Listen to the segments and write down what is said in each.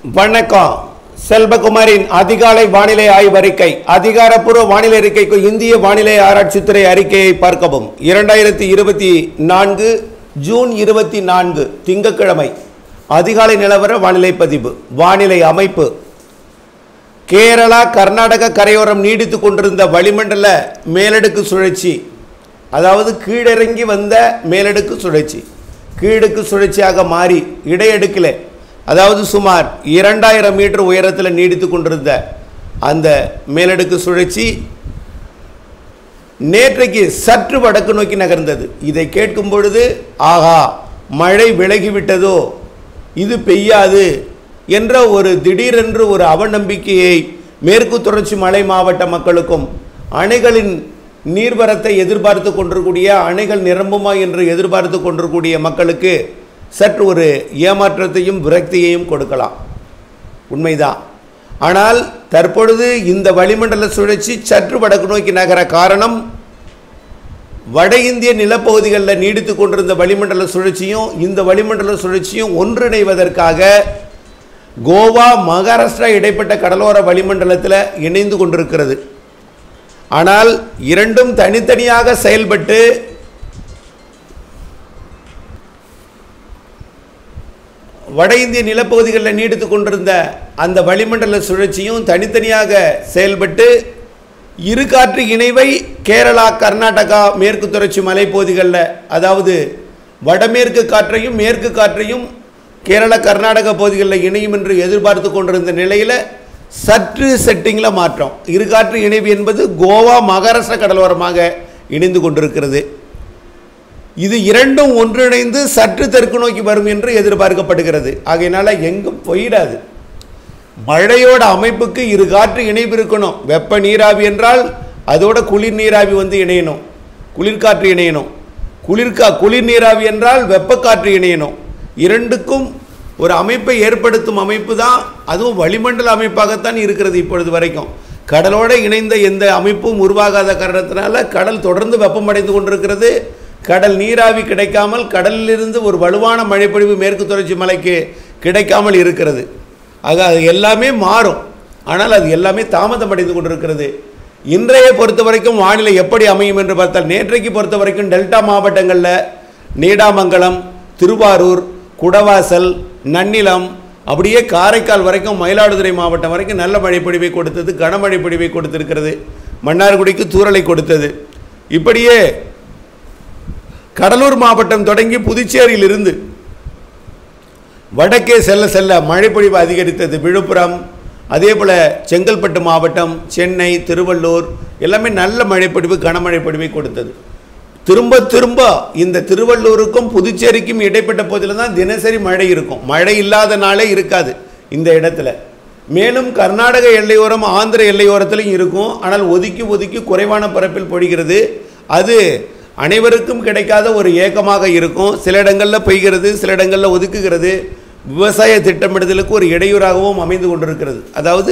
வணக்கம். செல்வகுமாரின் அதிகாலை வானிலை ஆய்வறிக்கை. அதிகாரப்பூர்வ வானிலை அறிக்கைக்கு இந்திய வானிலை ஆராய்ச்சித்துறை அறிக்கையை பார்க்கவும். 2024 ஜூன் 24 திங்கட்கிழமை அதிகாலை நிலவர வானிலை பதிவு. வானிலை அமைப்பு: கேரளா கர்நாடக கரையோரம் நீடித்து கொண்டிருந்த வளிமண்டல மேலடுக்கு சுழற்சி, அதாவது கீழிறங்கி வந்த மேலடுக்கு சுழற்சி கீழடுக்கு சுழற்சியாக மாறி இடையடுக்கில், அதாவது சுமார் 2000 மீட்டர் உயரத்தில் நீடித்து கொண்டிருந்த அந்த மேலடுக்கு சுழற்சி நேற்றைக்கு சற்று வடக்கு நோக்கி நகர்ந்தது. இதை கேட்கும் பொழுது ஆகா, மழை விலகிவிட்டதோ, இது பெய்யாது என்ற ஒரு திடீரென்று ஒரு அவநம்பிக்கையை மேற்கு தொடர்ச்சி மலை மாவட்ட மக்களுக்கும், அணைகளின் நீர்வரத்தை எதிர்பார்த்து கொண்டிருக்கூடிய, அணைகள் நிரம்புமா என்று எதிர்பார்த்து கொண்டிருக்கூடிய மக்களுக்கு சற்று ஒரு ஏமாற்றத்தையும் விரக்தியையும் கொடுக்கலாம். உண்மைதான். ஆனால் தற்பொழுது இந்த வளிமண்டல சுழற்சி சற்று வடக்கு நோக்கி நகர காரணம், வட இந்திய நிலப்பகுதிகளில் நீடித்து கொண்டிருந்த வளிமண்டல சுழற்சியும் இந்த வளிமண்டல சுழற்சியும் ஒன்றிணைவதற்காக கோவா மகாராஷ்டிரா இடைப்பட்ட கடலோர வளிமண்டலத்தில் இணைந்து கொண்டிருக்கிறது. ஆனால் இரண்டும் தனித்தனியாக செயல்பட்டு வட இந்திய நிலப்பகுதிகளில் நீடித்து கொண்டிருந்த அந்த வளிமண்டல சுழற்சியும் தனித்தனியாக செயல்பட்டு இரு காற்று இணைவை கேரளா கர்நாடகா மேற்கு தொடர்ச்சி மலைப்பகுதிகளில், அதாவது வடமேற்கு காற்றையும் மேற்கு காற்றையும் கேரளா கர்நாடகா பகுதிகளில் இணையும் என்று எதிர்பார்த்து கொண்டிருந்த நிலையில் சற்று செட்டிங்கில் மாற்றம். இரு காற்று இணைவு என்பது கோவா மகாராஷ்டிரா கடலோரமாக இணைந்து கொண்டிருக்கிறது. இது இரண்டும் ஒன்றிணைந்து சற்று தெற்கு நோக்கி வரும் என்று எதிர்பார்க்கப்படுகிறது. ஆகையினால எங்கும் போயிடாது. மழையோட அமைப்புக்கு இரு காற்று இணைவு இருக்கணும். வெப்ப நீராவி என்றால் அதோட குளிர் நீராவி வந்து இணையணும், குளிர்காற்று இணையணும். குளிர் நீராவி என்றால் வெப்பக்காற்று இணையணும். இரண்டுக்கும் ஒரு அமைப்பை ஏற்படுத்தும் அமைப்பு தான், அதுவும் வளிமண்டல அமைப்பாகத்தான் இருக்கிறது இப்பொழுது வரைக்கும். கடலோடு இணைந்த எந்த அமைப்பும் உருவாகாத காரணத்தினால கடல் தொடர்ந்து வெப்பமடைந்து கொண்டிருக்கிறது. கடல் நீராவி கிடைக்காமல், கடலிலிருந்து ஒரு வலுவான மழைப்பொழிவு மேற்கு தொடர்ச்சி மலைக்கு கிடைக்காமல் இருக்கிறது. ஆக அது எல்லாமே மாறும். ஆனால் அது எல்லாமே தாமதம் அடைந்து கொண்டிருக்கிறது. இன்றைய பொறுத்த வரைக்கும் வானிலை எப்படி அமையும் என்று பார்த்தால், நேற்றைக்கு பொறுத்த வரைக்கும் டெல்டா மாவட்டங்களில் நீடாமங்கலம், திருவாரூர், குடவாசல், நன்னிலம், அப்படியே காரைக்கால் வரைக்கும், மயிலாடுதுறை மாவட்டம் வரைக்கும் நல்ல மழைப்பொழிவை கொடுத்தது, கனமழை பொழிவை கொடுத்திருக்கிறது. மன்னார்குடிக்கு தூறலை கொடுத்தது. இப்படியே கடலூர் மாவட்டம் தொடங்கி புதுச்சேரியிலிருந்து வடக்கே செல்ல செல்ல மழைப்பொழிவு அதிகரித்தது. விழுப்புரம், அதே போல் செங்கல்பட்டு மாவட்டம், சென்னை, திருவள்ளூர் எல்லாமே நல்ல மழைப்பொழிவு, கனமழை பொழிவை கொடுத்தது. திரும்ப திரும்ப இந்த திருவள்ளூருக்கும் புதுச்சேரிக்கும் இடைப்பட்ட பகுதியில் தான் தினசரி மழை இருக்கும். மழை இல்லாத நாளே இருக்காது இந்த இடத்துல. மேலும் கர்நாடக எல்லையோரம், ஆந்திர எல்லையோரத்திலையும் இருக்கும். ஆனால் ஒதுக்கி ஒதுக்கி குறைவான பரப்பில் பொழிகிறது. அது அனைவருக்கும் கிடைக்காத ஒரு ஏக்கமாக இருக்கும். சில இடங்களில் பெய்கிறது, சில இடங்களில் ஒதுக்குகிறது. விவசாய திட்டமிடுதலுக்கு ஒரு இடையூறாகவும் அமைந்து கொண்டிருக்கிறது. அதாவது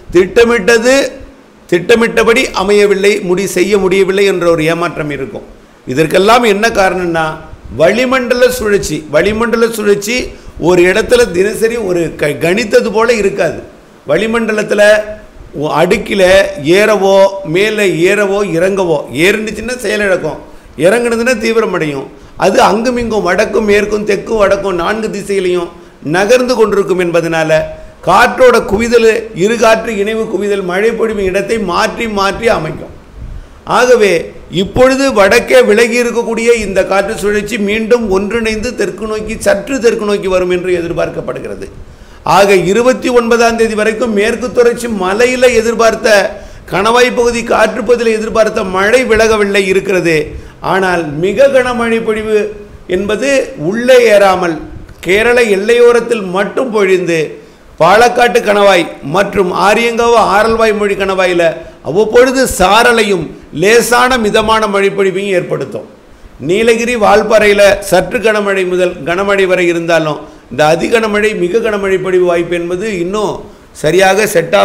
திட்டமிட்டபடி அமையவில்லை, செய்ய முடியவில்லை என்ற ஒரு ஏமாற்றம் இருக்கும். இதற்கெல்லாம் என்ன காரணம்னா, வளிமண்டல சுழற்சி ஒரு இடத்துல தினசரி ஒரு கணித்தது போல இருக்காது. வளிமண்டலத்தில் அடுக்கில் ஏறவோ மேலே ஏறவோ இறங்கவோ, ஏறிச்சுன்னா செயலிழக்கும், இறங்குனதுன்னா தீவிரமடையும். அது அங்கும் இங்கும், வடக்கும் மேற்கும் தெற்கும் வடக்கும் 4 திசையிலையும் நகர்ந்து கொண்டிருக்கும் என்பதனால காற்றோட குவிதல், இரு காற்று இணைவு குவிதல் மழை பொழிவு இடத்தை மாற்றி மாற்றி அமைக்கும். ஆகவே இப்பொழுது வடக்கே விலகி இருக்கக்கூடிய இந்த காற்று சுழற்சி மீண்டும் ஒன்றிணைந்து சற்று தெற்கு நோக்கி வரும் என்று எதிர்பார்க்கப்படுகிறது. ஆக 29ஆம் தேதி வரைக்கும் மேற்கு தொடர்ச்சி மலையில் எதிர்பார்த்த கணவாய் பகுதி, காற்று பகுதியில் எதிர்பார்த்த மழை விலகவில்லை இருக்கிறது. ஆனால் மிக கனமழை பொழிவு என்பது உள்ளே ஏறாமல் கேரள எல்லையோரத்தில் மட்டும் பொழிந்து, பாலக்காட்டு கணவாய் மற்றும் ஆரியங்காவு ஆரல்வாய் மொழி கணவாயில் அவ்வப்பொழுது சாரலையும் லேசான மிதமான மழைப்பொழிவையும் ஏற்படுத்தும். நீலகிரி, வால்பாறையில் சற்று கனமழை முதல் கனமழை வரை இருந்தாலும் இந்த அதிகனமழை, மிக கனமழை பொழிவு வாய்ப்பு என்பது இன்னும் சரியாக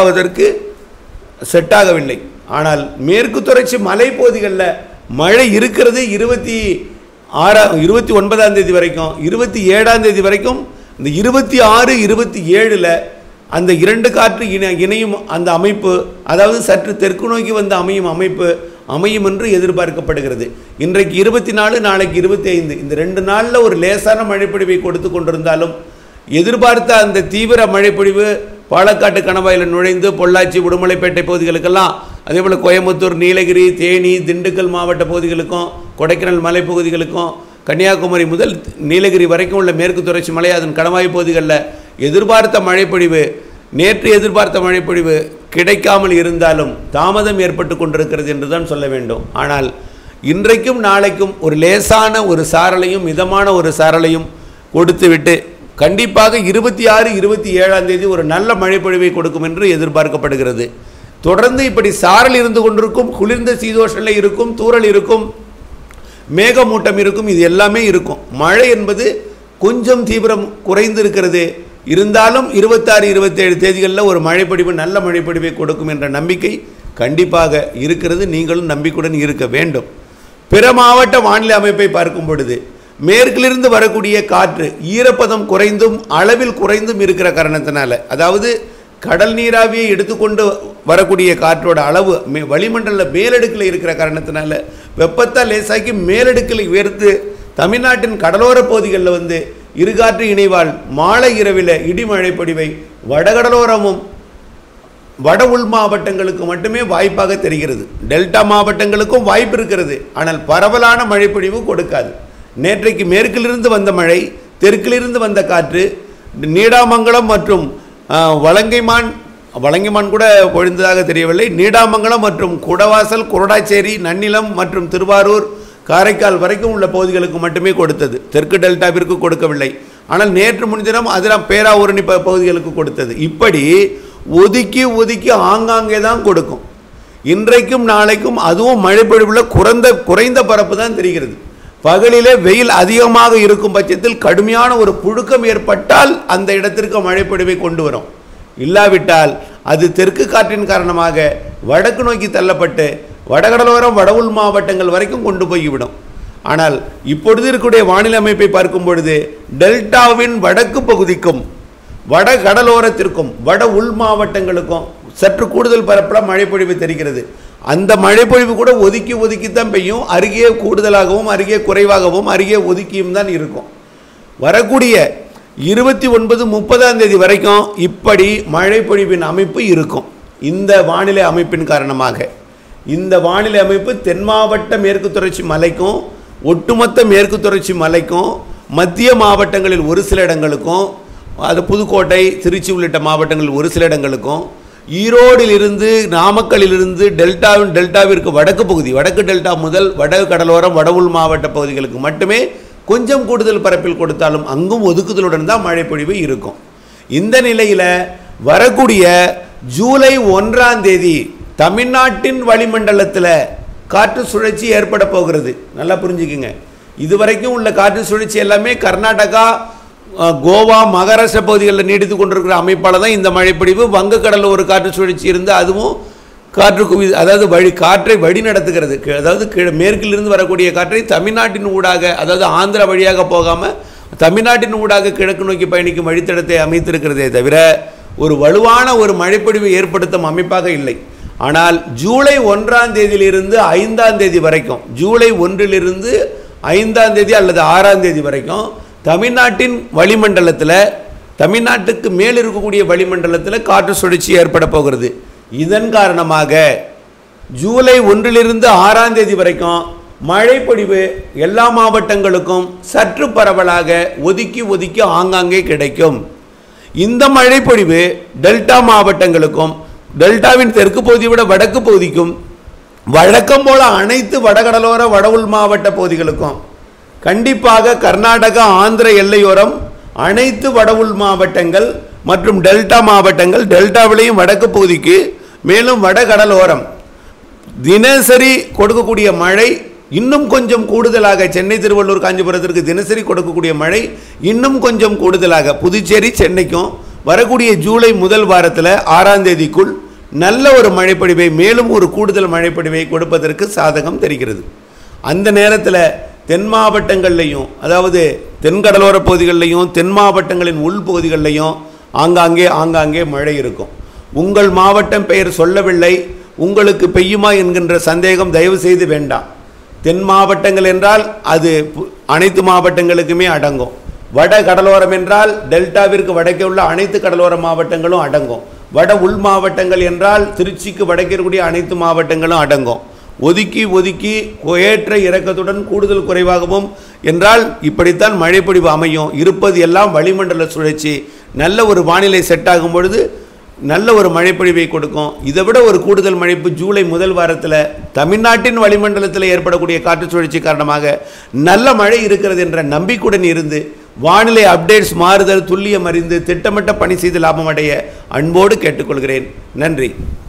செட்டாகவில்லை. ஆனால் மேற்கு தொடர்ச்சி மலைப்பகுதிகளில் மழை இருக்கிறது. 29ஆம் தேதி வரைக்கும், 27ஆம் தேதி வரைக்கும், இந்த 26, 27 அந்த 2 காற்று இணையும் அந்த அமைப்பு, அதாவது சற்று தெற்கு நோக்கி வந்து அமையும் அமைப்பு அமையும் என்று எதிர்பார்க்கப்படுகிறது. இன்றைக்கு 24, நாளைக்கு 25, இந்த 2 நாளில் ஒரு லேசான மழைப்பொழிவை கொடுத்து கொண்டிருந்தாலும் எதிர்பார்த்த அந்த தீவிர மழைப்பொழிவு பாலக்காட்டு கணவாயில் நுழைந்து பொள்ளாச்சி, உடுமலைப்பேட்டை பகுதிகளுக்கெல்லாம், அதே போல் கோயம்புத்தூர், நீலகிரி, தேனி, திண்டுக்கல் மாவட்ட பகுதிகளுக்கும், கொடைக்கானல் மலைப்பகுதிகளுக்கும், கன்னியாகுமரி முதல் நீலகிரி வரைக்கும் உள்ள மேற்கு தொடர்ச்சி மலை அதன் கணவாய் பகுதிகளில் எதிர்பார்த்த மழைப்பொழிவு, நேற்று எதிர்பார்த்த மழைப்பொழிவு கிடைக்காமல் இருந்தாலும் தாமதம் ஏற்பட்டு கொண்டிருக்கிறது என்று தான் சொல்ல வேண்டும். ஆனால் இன்றைக்கும் நாளைக்கும் ஒரு லேசான ஒரு சாரலையும் மிதமான ஒரு சாரலையும் கொடுத்துவிட்டு கண்டிப்பாக 26, 27 ஒரு நல்ல மழைப்பொழிவை கொடுக்கும் என்று எதிர்பார்க்கப்படுகிறது. தொடர்ந்து இப்படி சாரல் இருந்து கொண்டிருக்கும், குளிர்ந்த சீதோஷலை இருக்கும், தூறல் இருக்கும், மேகமூட்டம் இருக்கும், இது எல்லாமே இருக்கும். மழை என்பது கொஞ்சம் தீவிரம் குறைந்து இருக்கிறது. இருந்தாலும் 26, 27 தேதிகளில் ஒரு மழைப்பொழிவு, நல்ல மழைப்பொழிவை கொடுக்கும் என்ற நம்பிக்கை கண்டிப்பாக இருக்கிறது. நீங்களும் நம்பிக்கையுடன் இருக்க வேண்டும். பிற மாவட்ட வானிலை அமைப்பை பார்க்கும் பொழுது மேற்கிலிருந்து வரக்கூடிய காற்று ஈரப்பதம் குறைந்தும் அளவில் குறைந்தும் இருக்கிற காரணத்தினால, அதாவது கடல் நீராவியை எடுத்துக்கொண்டு வரக்கூடிய காற்றோட அளவு வளிமண்டல மேலடுக்கில் இருக்கிற காரணத்தினால வெப்பத்தால் லேசாக்கி மேலடுக்கில் உயர்த்து தமிழ்நாட்டின் கடலோர பகுதிகளில் வந்து இருகாற்று இணைவால் மாலை இரவில் இடிமழை பொழிவை வடகடலோரமும் வட உள் மாவட்டங்களுக்கு மட்டுமே வாய்ப்பாக தெரிகிறது. டெல்டா மாவட்டங்களுக்கும் வாய்ப்பு இருக்கிறது, ஆனால் பரவலான மழைப்பொழிவு கொடுக்காது. நேற்றைக்கு மேற்கிலிருந்து வந்த மழை, தெற்கிலிருந்து வந்த காற்று நீடாமங்கலம் மற்றும் வலங்கைமான் கூட பொழிந்ததாக தெரியவில்லை. நீடாமங்கலம் மற்றும் குடவாசல், குரடாச்சேரி, நன்னிலம் மற்றும் திருவாரூர், காரைக்கால் வரைக்கும் உள்ள பகுதிகளுக்கு மட்டுமே கொடுத்தது. தெற்கு டெல்டாவிற்கு கொடுக்கவில்லை. ஆனால் நேற்று முன்தினம் அதெல்லாம் பேராவூரணி பகுதிகளுக்கு கொடுத்தது. இப்படி ஒதுக்கி ஒதுக்கி ஆங்காங்கே தான் கொடுக்கும். இன்றைக்கும் நாளைக்கும் அதுவும் மழைப்பொழிவில் குறைந்த பரப்பு தான் தெரிகிறது. பகலிலே வெயில் அதிகமாக இருக்கும் பட்சத்தில் கடுமையான ஒரு புழுக்கம் ஏற்பட்டால் அந்த இடத்திற்கு மழைப்பொழிவை கொண்டு வரும். இல்லாவிட்டால் அது தெற்கு காற்றின் காரணமாக வடக்கு நோக்கி தள்ளப்பட்டு வடகடலோரம் வட உள் மாவட்டங்கள் வரைக்கும் கொண்டு போய்விடும். ஆனால் இப்பொழுது இருக்கக்கூடிய வானிலை அமைப்பை பார்க்கும் பொழுது டெல்டாவின் வடக்கு பகுதிக்கும் வட கடலோரத்திற்கும் வட உள் மாவட்டங்களுக்கும் சற்று கூடுதல் பரப்பில் மழைப்பொழிவு தெரிகிறது. அந்த மழைப்பொழிவு கூட ஒதுக்கி ஒதுக்கித்தான் பெய்யும். அருகே கூடுதலாகவும் அருகே குறைவாகவும் அருகே ஒதுக்கியும் தான் இருக்கும். வரக்கூடிய 29, 30 வரைக்கும் இப்படி மழைப்பொழிவின் அமைப்பு இருக்கும். இந்த வானிலை அமைப்பின் காரணமாக இந்த வானிலை அமைப்பு தென் மாவட்ட மேற்கு தொடர்ச்சி மலைக்கும் ஒட்டுமொத்த மேற்கு தொடர்ச்சி மலைக்கும் மத்திய மாவட்டங்களில் ஒரு சில இடங்களுக்கும், அது புதுக்கோட்டை, திருச்சி உள்ளிட்ட மாவட்டங்களில் ஒரு சில இடங்களுக்கும், ஈரோடிலிருந்து நாமக்கல்லிலிருந்து டெல்டாவிற்கு வடக்கு பகுதி, வடக்கு டெல்டா முதல் வட கடலோரம் வட உள் மாவட்ட பகுதிகளுக்கு மட்டுமே கொஞ்சம் கூடுதல் பரப்பில் கொடுத்தாலும் அங்கும் ஒதுக்குதலுடன் தான் மழைப்பொழிவு இருக்கும். இந்த நிலையில் வரக்கூடிய ஜூலை 1 தமிழ்நாட்டின் வளிமண்டலத்தில் காற்று சுழற்சி ஏற்பட போகிறது. நல்லா புரிஞ்சுக்குங்க. இதுவரைக்கும் உள்ள காற்று சுழற்சி எல்லாமே கர்நாடகா, கோவா, மகாராஷ்டிரா பகுதிகளில் நீடித்து கொண்டிருக்கிற அமைப்பால் தான் இந்த மழைப்பொழிவு. வங்கக்கடலில் ஒரு காற்று சுழற்சி இருந்து அதுவும் காற்று அதாவது காற்றை வழி நடத்துகிறது. அதாவது மேற்கிலிருந்து வரக்கூடிய காற்றை தமிழ்நாட்டின் ஊடாக, அதாவது ஆந்திரா வழியாக போகாமல் தமிழ்நாட்டின் ஊடாக கிழக்கு நோக்கி பயணிக்கும் வழித்தடத்தை அமைத்திருக்கிறதே தவிர ஒரு வலுவான ஒரு மழைப்பொழிவை ஏற்படுத்தும் அமைப்பாக இல்லை. ஆனால் ஜூலை 1 5 வரைக்கும், ஜூலை 1 5 அல்லது 6 வரைக்கும் தமிழ்நாட்டின் வளிமண்டலத்தில், தமிழ்நாட்டுக்கு மேல் இருக்கக்கூடிய வளிமண்டலத்தில் காற்று சுழற்சி ஏற்பட போகிறது. இதன் காரணமாக ஜூலை 1 6 வரைக்கும் மழைப்பொழிவு எல்லா மாவட்டங்களுக்கும் சற்று பரவலாக ஒதுக்கி ஒதுக்கி ஆங்காங்கே கிடைக்கும். இந்த மழைப்பொழிவு டெல்டா மாவட்டங்களுக்கும் டெல்டாவின் தெற்கு பகுதியை விட வடக்கு பகுதிக்கும் வழக்கம் போல அனைத்து வடகடலோர வட உள் மாவட்ட பகுதிகளுக்கும், கண்டிப்பாக கர்நாடகா ஆந்திர எல்லையோரம் அனைத்து வட உள் மாவட்டங்கள் மற்றும் டெல்டா மாவட்டங்கள், டெல்டாவிலையும் வடக்கு பகுதிக்கு மேலும் வடகடலோரம் தினசரி கொடுக்கக்கூடிய மழை இன்னும் கொஞ்சம் கூடுதலாக, சென்னை, திருவள்ளூர், காஞ்சிபுரத்திற்கு தினசரி கொடுக்கக்கூடிய மழை இன்னும் கொஞ்சம் கூடுதலாக புதுச்சேரி, சென்னைக்கும் வரக்கூடிய ஜூலை முதல் வாரத்தில் 6 நல்ல ஒரு மழைப்பொழிவை, மேலும் ஒரு கூடுதல் மழைப்பொழிவை கொடுப்பதற்கு சாதகம் தெரிகிறது. அந்த நேரத்தில் தென் மாவட்டங்கள்லையும், அதாவது தென்கடலோர பகுதிகளிலையும் தென் மாவட்டங்களின் உள் பகுதிகளிலையும் ஆங்காங்கே மழை இருக்கும். உங்கள் மாவட்டம் பெயர் சொல்லவில்லை, உங்களுக்கு பெய்யுமா என்கின்ற சந்தேகம் தயவு செய்து வேண்டாம். தென் மாவட்டங்கள் என்றால் அது அனைத்து மாவட்டங்களுக்குமே அடங்கும். வட கடலோரம் என்றால் டெல்டாவிற்கு வடக்கே உள்ள அனைத்து கடலோர மாவட்டங்களும் அடங்கும். வட உள் மாவட்டங்கள் என்றால் திருச்சிக்கு வடக்கே இருக்கக்கூடிய அனைத்து மாவட்டங்களும் அடங்கும். ஒதுக்கி ஏற்ற இறக்கத்துடன் கூடுதல் குறைவாகவும் என்றால் இப்படித்தான் மழைப்பொழிவு அமையும். இருப்பது எல்லாம் வளிமண்டல சுழற்சி. நல்ல ஒரு வானிலை செட் ஆகும் பொழுது நல்ல ஒரு மழைப்பொழிவை கொடுக்கும். இதை விட ஒரு கூடுதல் மழைப்பு ஜூலை முதல் வாரத்தில் தமிழ்நாட்டின் வளிமண்டலத்தில் ஏற்படக்கூடிய காற்று சுழற்சி காரணமாக நல்ல மழை இருக்கிறது என்ற நம்பிக்கையுடன் இருந்து வானிலை அப்டேட்ஸ் மாறுதல் துல்லியம் அறிந்து திட்டமிட்ட பணி செய்து லாபம் அடைய அன்போடு கேட்டுக்கொள்கிறேன். நன்றி.